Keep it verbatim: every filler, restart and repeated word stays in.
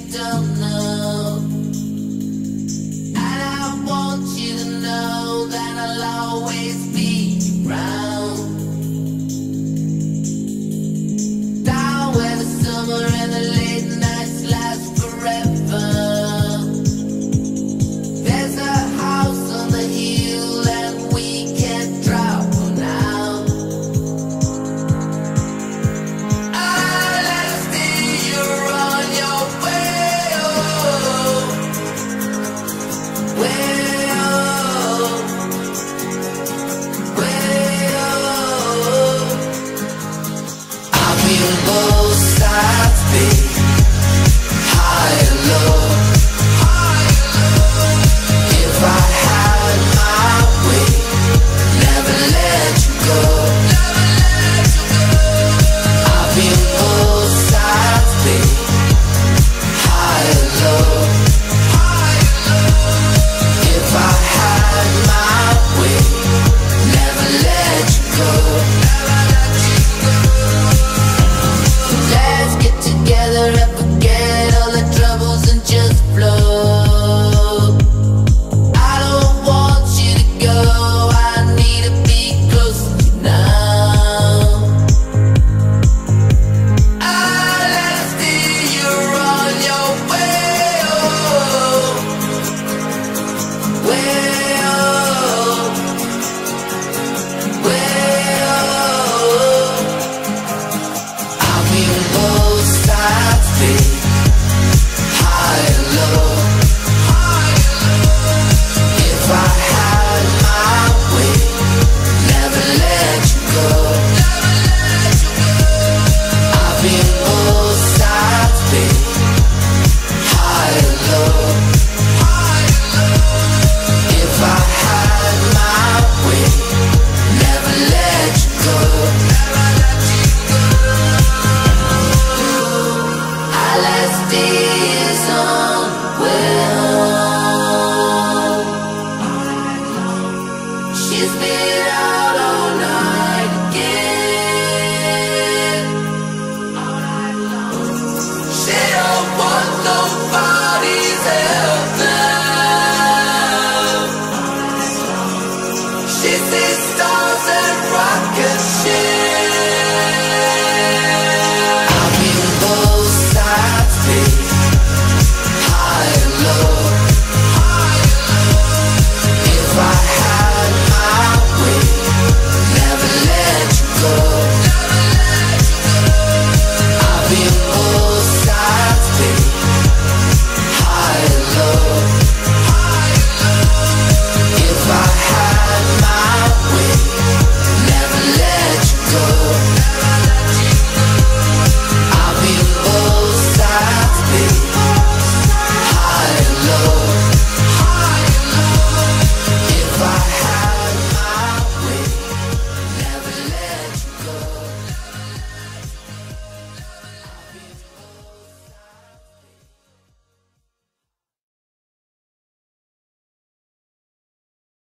don't know. And I want you to know that I'll always be around. Down where the summer and the late nights last forever. There's a house on the hill and we can't drop now. I'll let us steer you on your way. Oh, where